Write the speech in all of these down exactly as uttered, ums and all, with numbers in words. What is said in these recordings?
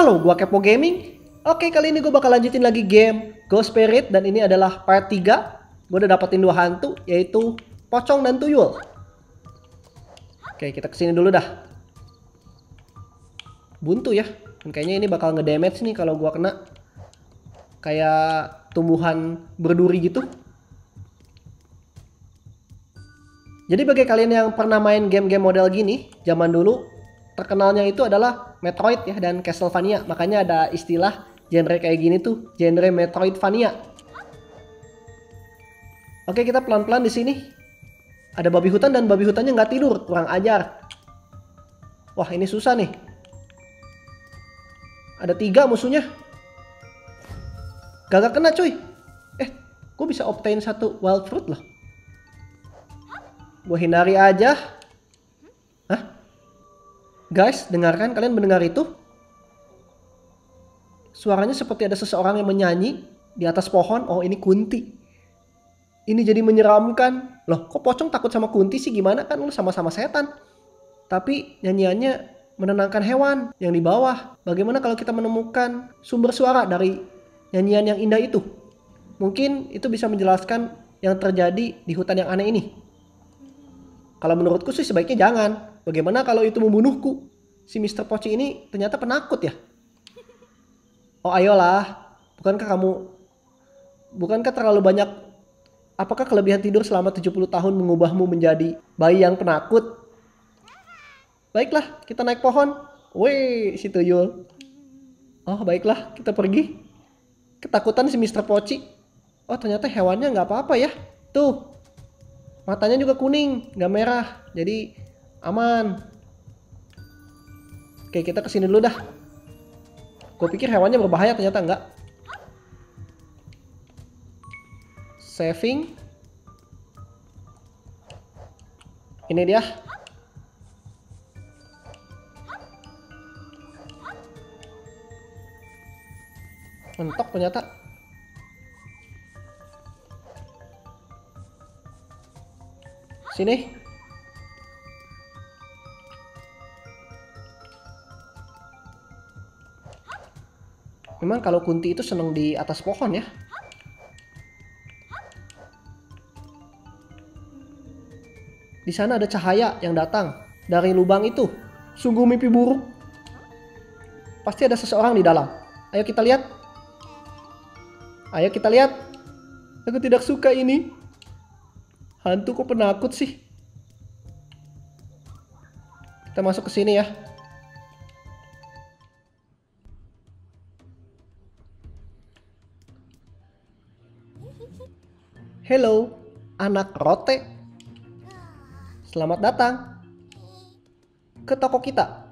Halo, gua Kepo Gaming. Oke, kali ini gue bakal lanjutin lagi game Ghost Spirit dan ini adalah part tiga. Gue udah dapetin dua hantu, yaitu pocong dan tuyul. Oke, kita kesini dulu dah. Buntu ya. Dan kayaknya ini bakal ngedamage nih kalau gua kena. Kayak tumbuhan berduri gitu. Jadi bagi kalian yang pernah main game-game model gini, zaman dulu terkenalnya itu adalah Metroid ya dan Castlevania. Makanya ada istilah genre kayak gini tuh, genre Metroidvania. Oke, kita pelan-pelan di sini. Ada babi hutan dan babi hutannya nggak tidur, kurang ajar. Wah, ini susah nih. Ada tiga musuhnya. Gagak kena cuy. Eh, gue bisa obtain satu wild fruit loh. Gue hindari aja. Hah? Guys, dengarkan, kalian mendengar itu? Suaranya seperti ada seseorang yang menyanyi di atas pohon. Oh, ini Kunti. Ini jadi menyeramkan. Loh, kok pocong takut sama Kunti sih? Gimana, kan lu sama-sama setan. Tapi nyanyiannya menenangkan hewan yang di bawah. Bagaimana kalau kita menemukan sumber suara dari nyanyian yang indah itu? Mungkin itu bisa menjelaskan yang terjadi di hutan yang aneh ini. Kalau menurutku sih sebaiknya jangan. Bagaimana kalau itu membunuhku? Si mister Poci ini ternyata penakut ya. Oh ayolah. Bukankah kamu... Bukankah terlalu banyak... Apakah kelebihan tidur selama tujuh puluh tahun mengubahmu menjadi bayi yang penakut? Baiklah, kita naik pohon. Wih, si tuyul. Oh baiklah, kita pergi. Ketakutan si mister Poci. Oh ternyata hewannya nggak apa-apa ya. Tuh. Matanya juga kuning, nggak merah. Jadi aman. Oke, kita kesini dulu dah. Gue pikir hewannya berbahaya, ternyata enggak. Saving. Ini dia. Mentok ternyata. Sini. Memang kalau Kunti itu senang di atas pohon ya. Di sana ada cahaya yang datang dari lubang itu. Sungguh mimpi buruk. Pasti ada seseorang di dalam. Ayo kita lihat. Ayo kita lihat. Aku tidak suka ini. Hantu kok penakut sih. Kita masuk ke sini ya. Hello, anak rote. Selamat datang ke toko kita.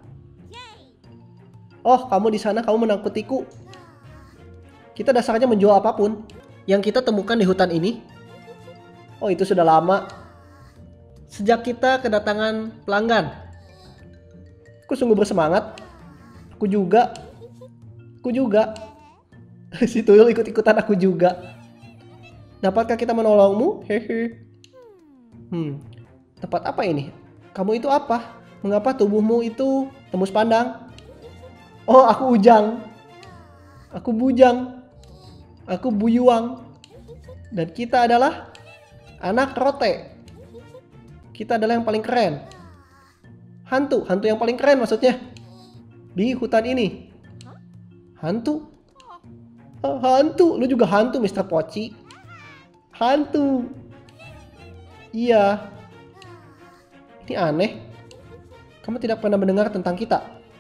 Oh, kamu di sana, kamu menakutiku. Kita dasarnya menjual apapun yang kita temukan di hutan ini. Oh, itu sudah lama. Sejak kita kedatangan pelanggan. Aku sungguh bersemangat. Aku juga. Aku juga. Si tuyul ikut-ikutan aku juga. Dapatkah kita menolongmu? Hehe. Hmm. Tempat apa ini? Kamu itu apa? Mengapa tubuhmu itu tembus pandang? Oh, aku ujang. Aku bujang. Aku buyuang. Dan kita adalah anak rote. Kita adalah yang paling keren. Hantu, hantu yang paling keren maksudnya. Di hutan ini. Hantu? Oh, hantu, lu juga hantu mister Poci. Hantu. Iya. Ini aneh. Kamu tidak pernah mendengar tentang kita.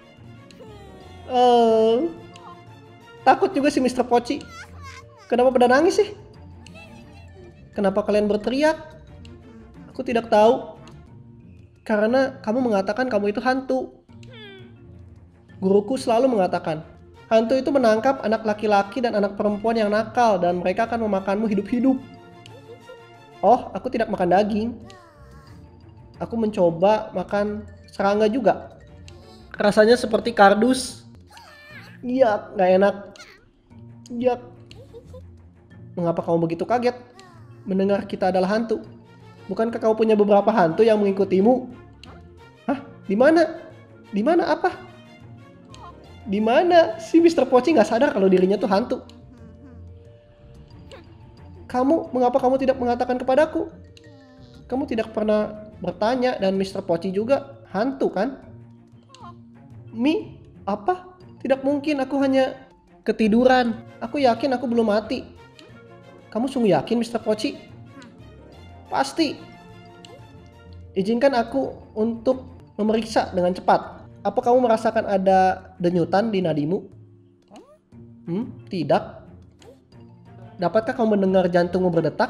Oh. Takut juga si mister Poci. Kenapa pada nangis sih? Kenapa kalian berteriak? Aku tidak tahu. Karena kamu mengatakan kamu itu hantu. Guruku selalu mengatakan, hantu itu menangkap anak laki-laki dan anak perempuan yang nakal dan mereka akan memakanmu hidup-hidup. Oh, aku tidak makan daging. Aku mencoba makan serangga juga. Rasanya seperti kardus. Iya, nggak enak. Iya. Mengapa kamu begitu kaget mendengar kita adalah hantu? Bukankah kau punya beberapa hantu yang mengikutimu? Hah? Di mana? Di mana apa? Di mana si mister Poci nggak sadar kalau dirinya tuh hantu? Kamu, mengapa kamu tidak mengatakan kepadaku? Kamu tidak pernah bertanya dan mister Poci juga hantu kan? Mi, apa? Tidak mungkin, aku hanya ketiduran. Aku yakin aku belum mati. Kamu sungguh yakin mister Poci? Pasti. Izinkan aku untuk memeriksa dengan cepat. Apa kamu merasakan ada denyutan di nadimu? Hmm, tidak. Dapatkah kamu mendengar jantungmu berdetak?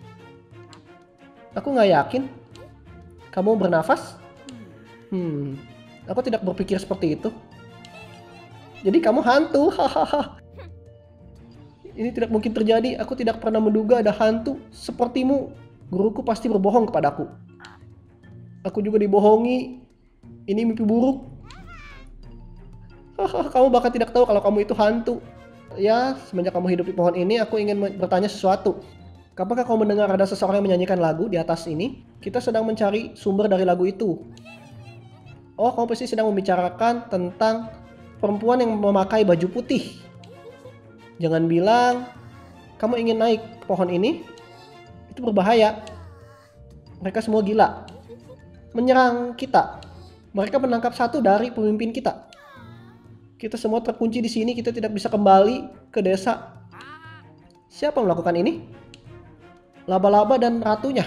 Aku nggak yakin. Kamu bernafas? Hmm, aku tidak berpikir seperti itu. Jadi kamu hantu, hahaha. Ini tidak mungkin terjadi. Aku tidak pernah menduga ada hantu sepertimu. Guruku pasti berbohong kepadaku. Aku juga dibohongi. Ini mimpi buruk. Hahaha, kamu bahkan tidak tahu kalau kamu itu hantu. Ya, semenjak kamu hidup di pohon ini, aku ingin bertanya sesuatu. Apakah kamu mendengar ada seseorang yang menyanyikan lagu di atas ini? Kita sedang mencari sumber dari lagu itu. Oh, kamu pasti sedang membicarakan tentang perempuan yang memakai baju putih. Jangan bilang kamu ingin naik ke pohon ini. Itu berbahaya. Mereka semua gila. Menyerang kita. Mereka menangkap satu dari pemimpin kita. Kita semua terkunci di sini, kita tidak bisa kembali ke desa. Siapa yang melakukan ini? Laba-laba dan ratunya.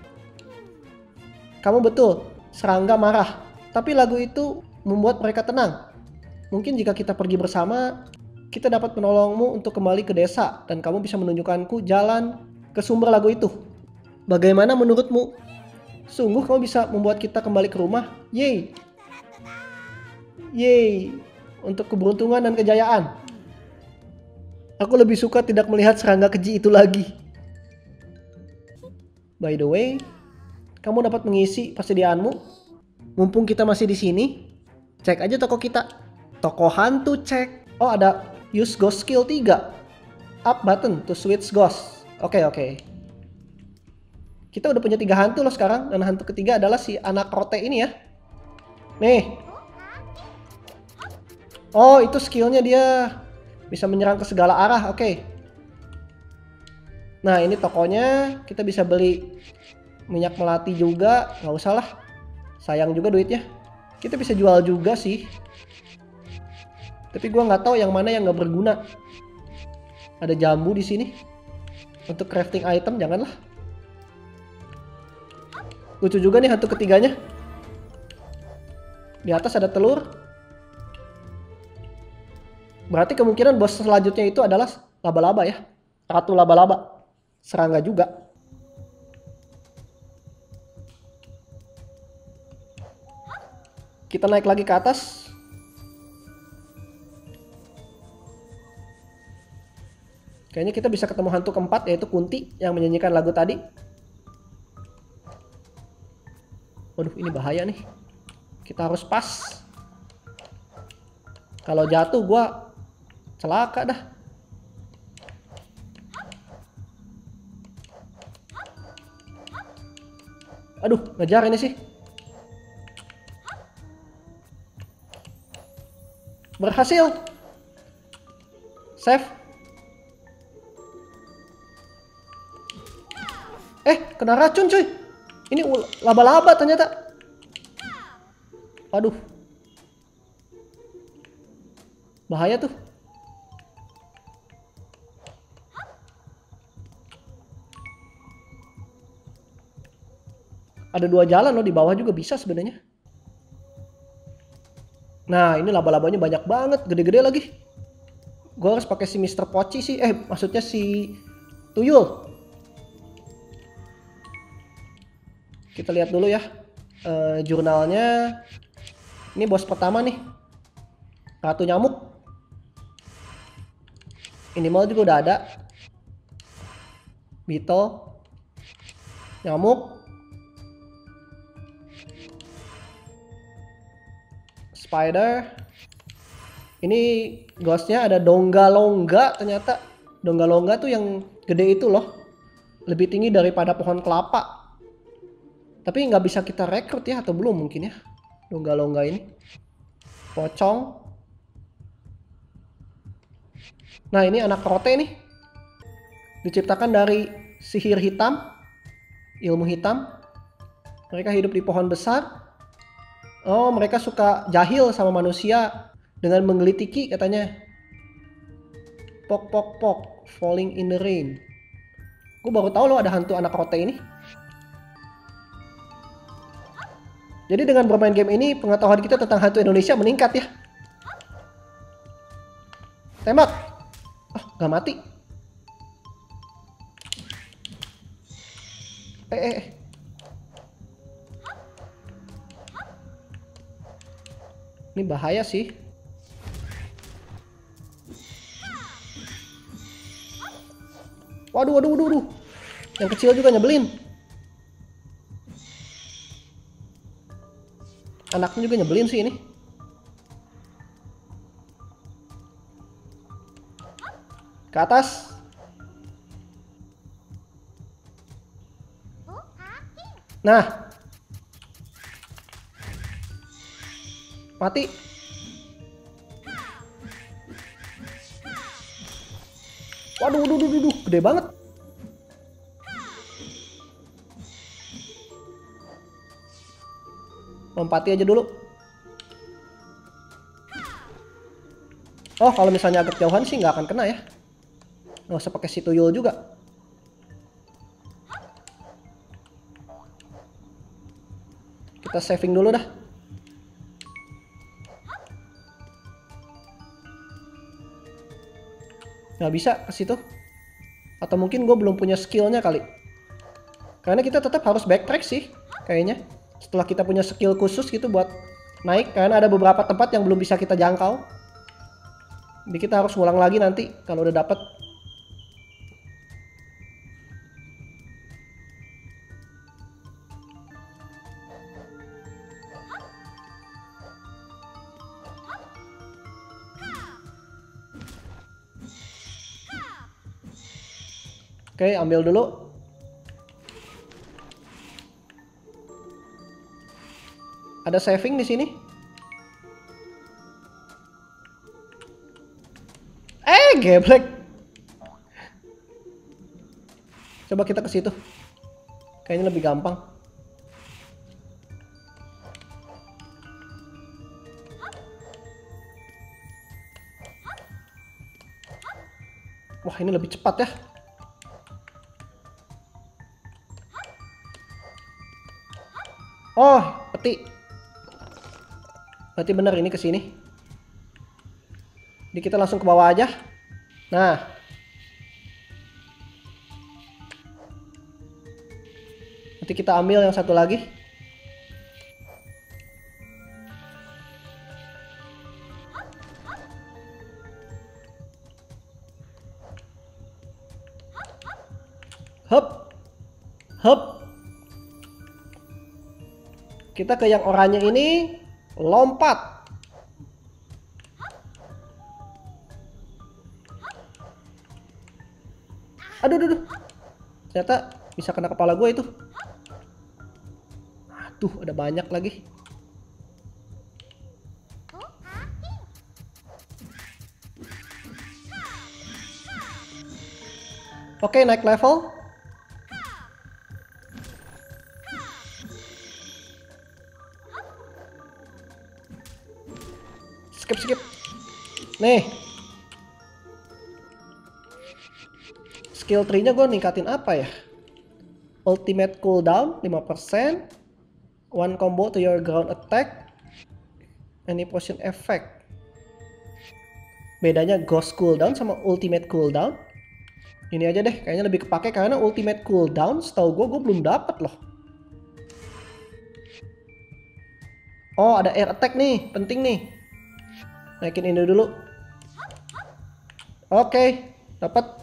Kamu betul, serangga marah. Tapi lagu itu membuat mereka tenang. Mungkin jika kita pergi bersama, kita dapat menolongmu untuk kembali ke desa. Dan kamu bisa menunjukkanku jalan ke sumber lagu itu. Bagaimana menurutmu? Sungguh kamu bisa membuat kita kembali ke rumah? Yeay! Yeay! Untuk keberuntungan dan kejayaan. Aku lebih suka tidak melihat serangga keji itu lagi. By the way, kamu dapat mengisi persediaanmu. Mumpung kita masih di sini, cek aja toko kita. Toko hantu cek. Oh, ada use ghost skill tiga. Up button to switch ghost. Oke, okay, oke. Okay. Kita udah punya tiga hantu loh sekarang. Dan hantu ketiga adalah si anak rote ini ya. Nih. Oh, itu skillnya dia bisa menyerang ke segala arah. Oke. Okay. Nah, ini tokonya. Kita bisa beli minyak melati juga. Nggak usah lah. Sayang juga duitnya. Kita bisa jual juga sih. Tapi gua nggak tahu yang mana yang nggak berguna. Ada jambu di sini. Untuk crafting item janganlah. Lucu juga nih hantu ketiganya. Di atas ada telur. Berarti kemungkinan bos selanjutnya itu adalah laba-laba ya. Ratu laba-laba. Serangga juga. Kita naik lagi ke atas. Kayaknya kita bisa ketemu hantu keempat, yaitu Kunti yang menyanyikan lagu tadi. Waduh, ini bahaya nih. Kita harus pas. Kalau jatuh gua celaka dah. Aduh, ngejar ini sih. Berhasil. Save. Eh, kena racun cuy. Ini laba-laba ternyata. Aduh. Bahaya tuh. Ada dua jalan loh, di bawah juga bisa sebenarnya. Nah, ini laba-labanya banyak banget, gede-gede lagi. Gue harus pakai si mister Poci sih. Eh, maksudnya si Tuyul. Kita lihat dulu ya uh, jurnalnya. Ini bos pertama nih. Ratu nyamuk. Animal juga udah ada. Beetle. Nyamuk. Spider. Ini ghostnya ada Dongga-longga ternyata. Dongga-longga tuh yang gede itu loh. Lebih tinggi daripada pohon kelapa. Tapi nggak bisa kita rekrut ya, atau belum mungkin ya. Dongga-longga ini. Pocong. Nah, ini anak rote nih. Diciptakan dari sihir hitam, ilmu hitam. Mereka hidup di pohon besar. Oh, mereka suka jahil sama manusia dengan menggelitiki katanya. Pok pok pok, falling in the rain. Gue baru tahu loh ada hantu anak rote ini. Jadi dengan bermain game ini pengetahuan kita tentang hantu Indonesia meningkat ya. Tembak. Oh, gak mati. Eh, eh, eh. Ini bahaya sih. Waduh, waduh, waduh, waduh. Yang kecil juga nyebelin. Anaknya juga nyebelin sih ini. Ke atas. Nah. Mati. Waduh, waduh, waduh, waduh, gede banget. Lompati aja dulu. Oh, kalau misalnya agak jauhan sih nggak akan kena ya. Nggak usah pakai si tuyul juga. Kita saving dulu dah. Nggak bisa ke situ. Atau mungkin gue belum punya skillnya kali. Karena kita tetap harus backtrack sih kayaknya. Setelah kita punya skill khusus gitu buat naik. Karena ada beberapa tempat yang belum bisa kita jangkau. Jadi kita harus ngulang lagi nanti kalau udah dapet. Oke, ambil dulu. Ada saving di sini. Eh, geblek. Coba kita ke situ. Kayaknya lebih gampang. Wah, ini lebih cepat ya. Oh, peti. Berarti benar ini ke sini. Jadi kita langsung ke bawah aja. Nah. Nanti kita ambil yang satu lagi. Hup. Hup. Kita ke yang oranye ini. Lompat. Aduh, aduh, aduh. Ternyata bisa kena kepala gue itu. Aduh, ada banyak lagi. Oke, naik level. Skip, skip. Nih. Skill tree-nya gue ningkatin apa ya? Ultimate cooldown lima persen. One combo to your ground attack. Any potion effect. Bedanya ghost cooldown sama ultimate cooldown. Ini aja deh, kayaknya lebih kepake karena ultimate cooldown setahu gue gue belum dapet loh. Oh, ada air attack nih, penting nih. Naikin ini dulu. Oke, dapat.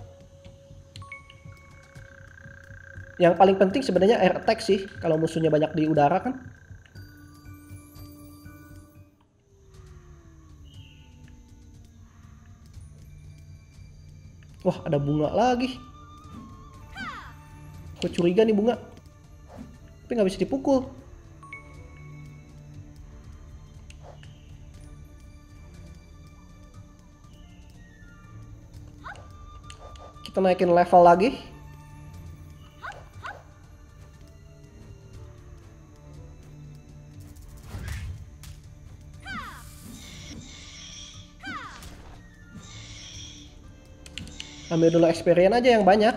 Yang paling penting sebenarnya air attack sih, kalau musuhnya banyak di udara kan. Wah, ada bunga lagi. Gue curiga nih bunga. Tapi nggak bisa dipukul. Kita naikin level lagi. Ambil dulu experience aja yang banyak.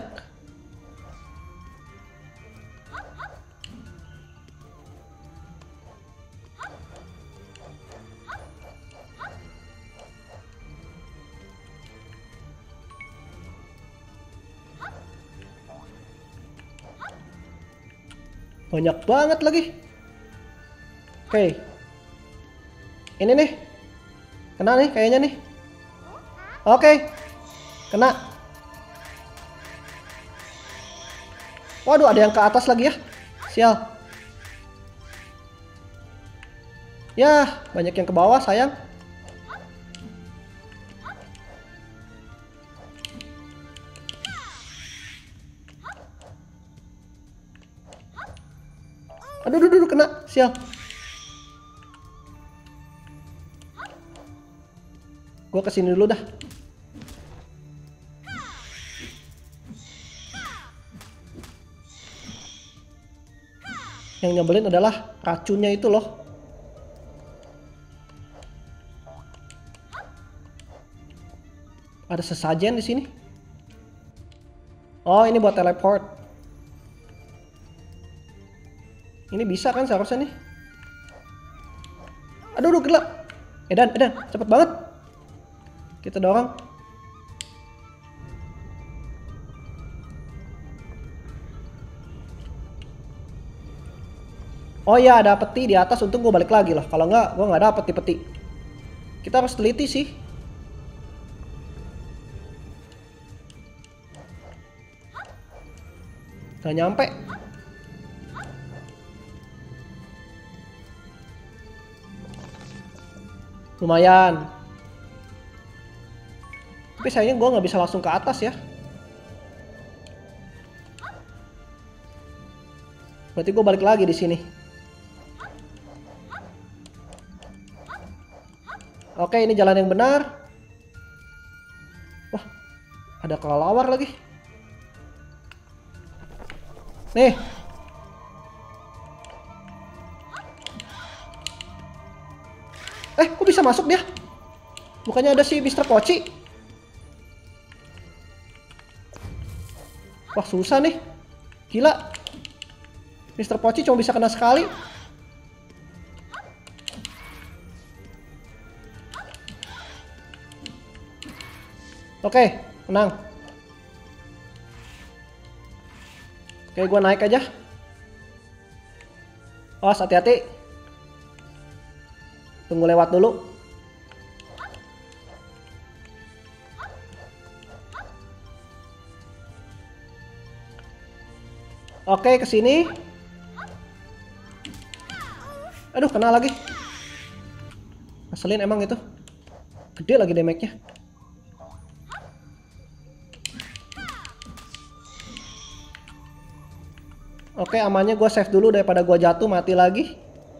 Banyak banget lagi. Oke. Ini nih. Kena nih kayaknya nih. Oke. Kena. Waduh, ada yang ke atas lagi ya. Sial. Ya, banyak yang ke bawah, sayang. Aduh, aduh, aduh, kena. Sial. Gua kesini dulu dah. Yang nyebelin adalah racunnya itu loh. Ada sesajen di sini. Oh, ini buat teleport. Ini bisa kan seharusnya nih. Aduh, aduh, gila. Edan, Edan, cepet banget. Kita dorong. Oh iya, ada peti di atas. Untung gue balik lagi loh. Kalau nggak, gue nggak dapet di peti. Kita harus teliti sih. Gak nyampe. Lumayan. Tapi sayangnya gue nggak bisa langsung ke atas ya. Berarti gue balik lagi di sini. Oke, ini jalan yang benar. Wah, ada kelelawar lagi. Nih. Eh, kok bisa masuk dia? Bukannya ada si mister Pochi? Wah, susah nih. Gila. mister Pochi cuma bisa kena sekali. Oke, menang. Oke, gua naik aja. Awas, hati-hati. Tunggu lewat dulu. Oke, ke sini. Aduh, kena lagi. Ngeselin emang itu. Gede lagi damage-nya. Oke, amannya gue save dulu daripada gue jatuh mati lagi.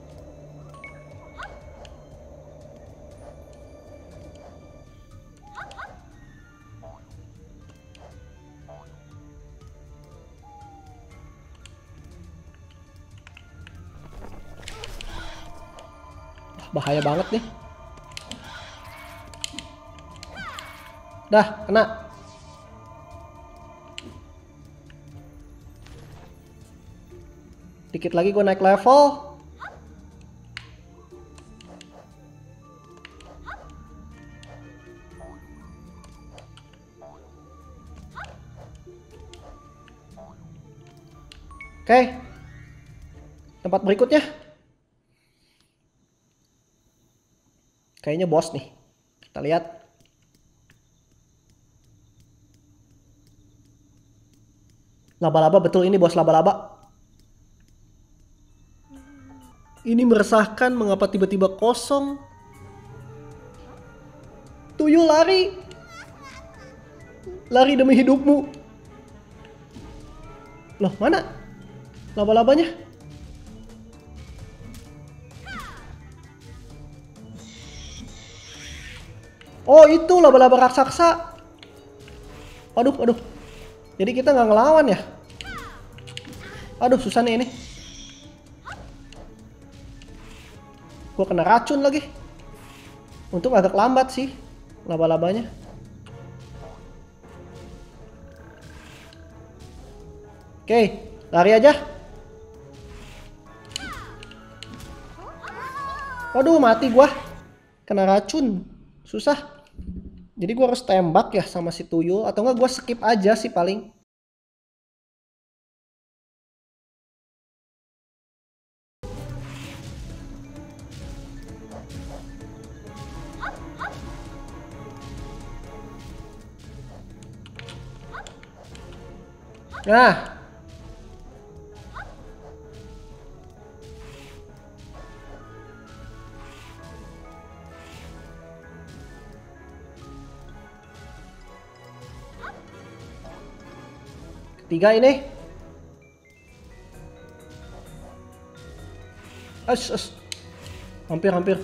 Bahaya banget nih. Dah, kena. Dikit lagi gue naik level. Oke. Tempat berikutnya. Kayaknya bos nih. Kita lihat. Laba-laba, betul ini bos laba-laba. Ini meresahkan, mengapa tiba-tiba kosong? Tuyul lari. Lari demi hidupmu. Loh, mana laba-labanya? Oh, itu laba-laba raksasa. Aduh, aduh. Jadi kita nggak ngelawan ya. Aduh, susah nih ini. Gua kena racun lagi. Untung agak lambat sih laba-labanya. Oke, lari aja. Waduh, mati gua. Kena racun. Susah. Jadi gua harus tembak ya sama si tuyul. Atau enggak gua skip aja sih paling. Nah. Ketiga ini. As, as. Hampir-hampir.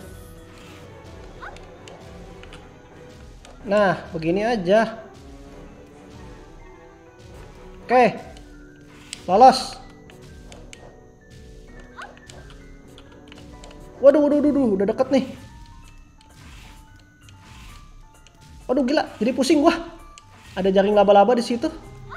Nah, begini aja. Oke. Lolos. Waduh, waduh, waduh, udah deket nih. Waduh, gila, jadi pusing gua. Ada jaring laba-laba di situ.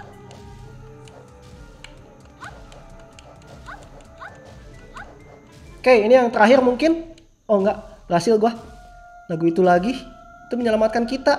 Oke, ini yang terakhir mungkin. Oh enggak, berhasil gua. Lagu itu lagi. Itu menyelamatkan kita.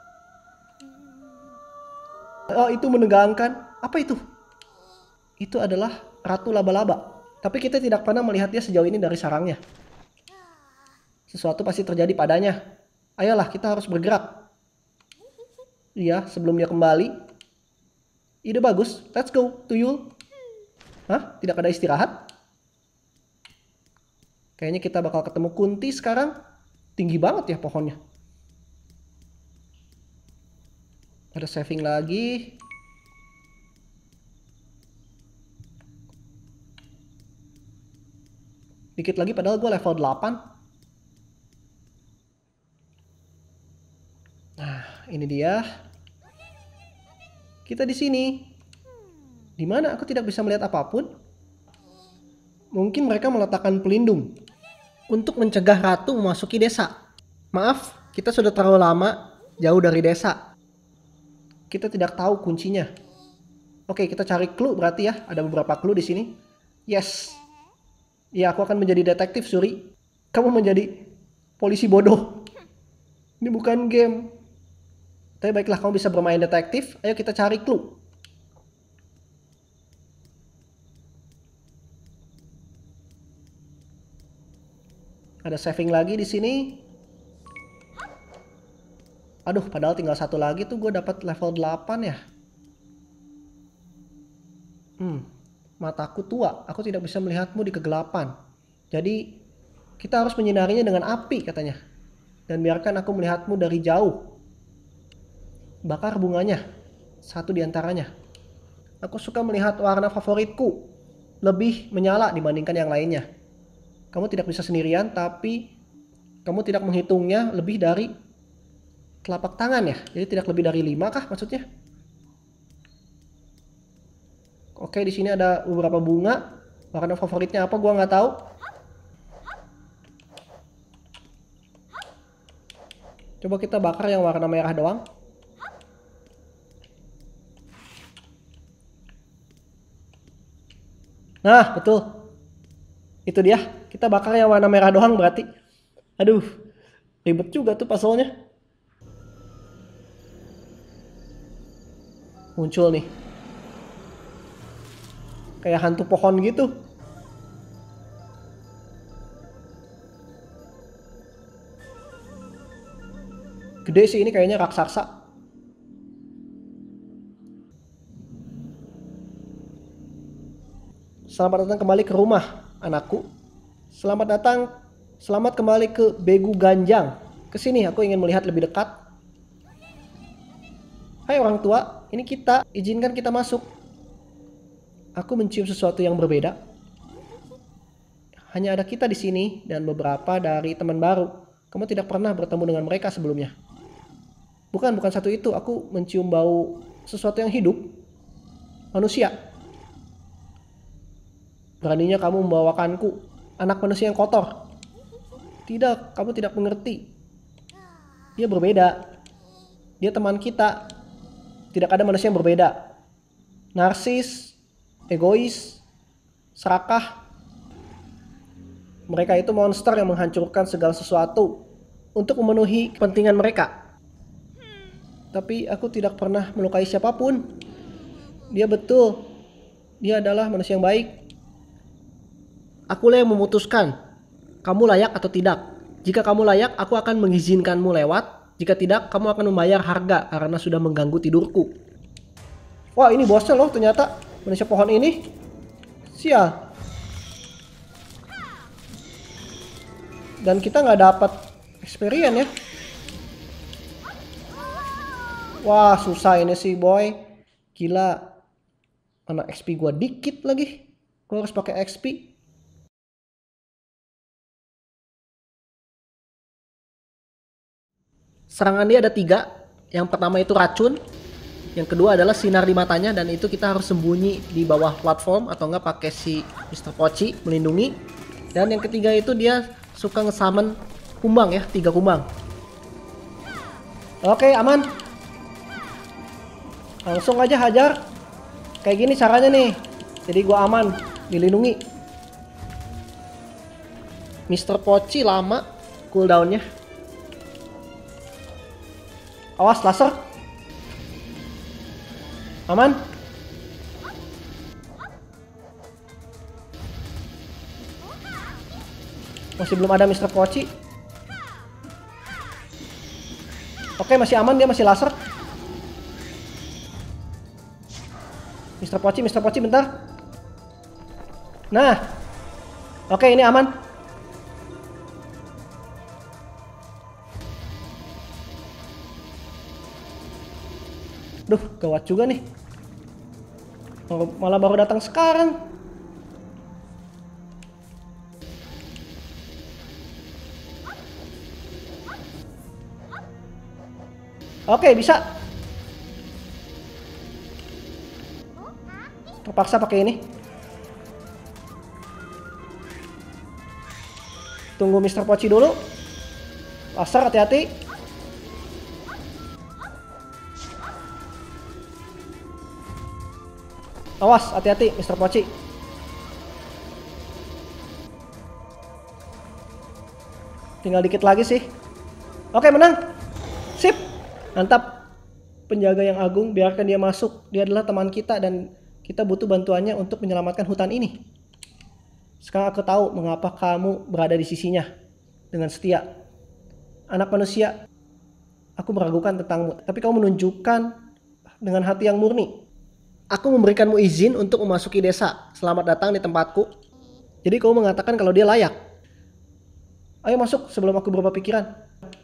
Oh, itu menegangkan. Apa itu? Itu adalah ratu laba-laba. Tapi kita tidak pernah melihat dia sejauh ini dari sarangnya. Sesuatu pasti terjadi padanya. Ayolah, kita harus bergerak. Iya, sebelum dia kembali. Ide bagus. Let's go, tuyul. Hah? Tidak ada istirahat? Kayaknya kita bakal ketemu Kunti sekarang. Tinggi banget ya pohonnya. Ada saving lagi. Dikit lagi padahal gue level delapan. Nah, ini dia. Kita di sini. Di mana aku tidak bisa melihat apapun. Mungkin mereka meletakkan pelindung untuk mencegah ratu memasuki desa. Maaf, kita sudah terlalu lama jauh dari desa. Kita tidak tahu kuncinya. Oke, kita cari clue berarti ya. Ada beberapa clue di sini. Yes. Ya, aku akan menjadi detektif, Suri. Kamu menjadi polisi bodoh. Ini bukan game. Tapi baiklah, kamu bisa bermain detektif. Ayo kita cari clue. Ada saving lagi di sini. Aduh, padahal tinggal satu lagi tuh gue dapat level delapan ya. Hmm, mataku tua. Aku tidak bisa melihatmu di kegelapan. Jadi, kita harus menyinarinya dengan api katanya. Dan biarkan aku melihatmu dari jauh. Bakar bunganya. Satu di antaranya. Aku suka melihat warna favoritku. Lebih menyala dibandingkan yang lainnya. Kamu tidak bisa sendirian, tapi kamu tidak menghitungnya lebih dari telapak tangan ya. Jadi tidak lebih dari lima kah maksudnya? Oke, di sini ada beberapa bunga. Warna favoritnya apa? Gua nggak tahu. Coba kita bakar yang warna merah doang. Nah, betul. Itu dia. Kita bakar yang warna merah doang berarti. Aduh, ribet juga tuh puzzle-nya. Muncul nih. Kayak hantu pohon gitu. Gede sih ini kayaknya raksasa. Selamat datang kembali ke rumah, anakku. Selamat datang, selamat kembali ke Begu Ganjang. Kesini, aku ingin melihat lebih dekat. Hai orang tua, ini kita, izinkan kita masuk. Aku mencium sesuatu yang berbeda. Hanya ada kita di sini dan beberapa dari teman baru. Kamu tidak pernah bertemu dengan mereka sebelumnya. Bukan, bukan satu itu. Aku mencium bau sesuatu yang hidup. manusia. Beraninya kamu membawakanku, anak manusia yang kotor. Tidak, kamu tidak mengerti. Dia berbeda. Dia teman kita. Tidak ada manusia yang berbeda. Narsis, egois, serakah. Mereka itu monster yang menghancurkan segala sesuatu untuk memenuhi kepentingan mereka. Tapi aku tidak pernah melukai siapapun. Dia betul. Dia adalah manusia yang baik. Akulah yang memutuskan kamu layak atau tidak. Jika kamu layak, aku akan mengizinkanmu lewat. Jika tidak, kamu akan membayar harga karena sudah mengganggu tidurku. Wah, ini bosnya loh ternyata. Manusia pohon ini. Sial. Dan kita nggak dapat experience ya. Wah, susah ini sih boy. Gila. Mana X P gua dikit lagi. Gua harus pakai X P. Serangan dia ada tiga. Yang pertama itu racun. Yang kedua adalah sinar di matanya. Dan itu kita harus sembunyi di bawah platform. Atau enggak pakai si mister Pochi melindungi. Dan yang ketiga itu dia suka ngesummon kumbang ya. Tiga kumbang. Oke, aman. Langsung aja hajar. Kayak gini caranya nih. Jadi gua aman. Dilindungi. mister Pochi lama cooldownnya. Awas laser. Aman. Masih belum ada mister Pochi. Oke, masih aman, dia masih laser. mister Pochi, mister Pochi bentar. Nah. Oke, ini aman. Duh, gawat juga nih. Malah baru datang sekarang. Oke, bisa. Terpaksa pakai ini. Tunggu mister Pochi dulu. Laser, hati-hati. Awas, hati-hati mister Pochi. Tinggal dikit lagi sih. Oke, menang. Sip. Mantap. Penjaga yang agung, biarkan dia masuk. Dia adalah teman kita dan kita butuh bantuannya untuk menyelamatkan hutan ini. Sekarang aku tahu mengapa kamu berada di sisinya dengan setia. Anak manusia, aku meragukan tentangmu, tapi kamu menunjukkan dengan hati yang murni. Aku memberikanmu izin untuk memasuki desa. Selamat datang di tempatku. Jadi kamu mengatakan kalau dia layak. Ayo masuk sebelum aku berubah pikiran.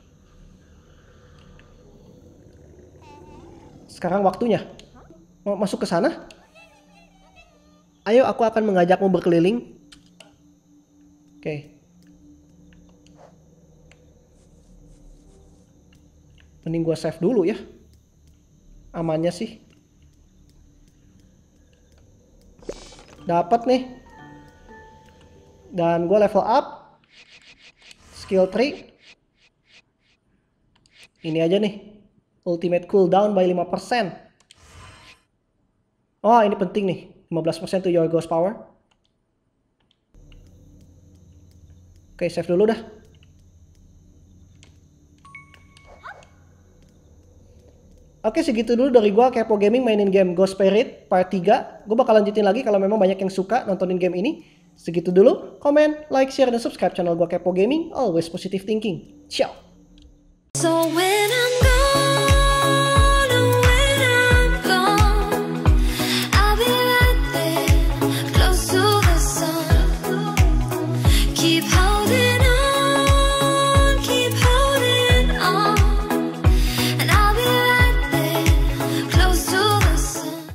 Sekarang waktunya. Mau masuk ke sana? Ayo, aku akan mengajakmu berkeliling. Oke. Mending gua save dulu ya. Amannya sih. Dapat nih. Dan gue level up. Skill tree. Ini aja nih. Ultimate cooldown by lima persen. Oh, ini penting nih. lima belas persen to your ghost power. Oke, save dulu dah. Oke, segitu dulu dari gua Kepo Gaming mainin game Ghost Spirit part tiga. Gue bakal lanjutin lagi kalau memang banyak yang suka nontonin game ini. Segitu dulu. Comment, like, share, dan subscribe channel gua Kepo Gaming. Always positive thinking. Ciao. So when I'm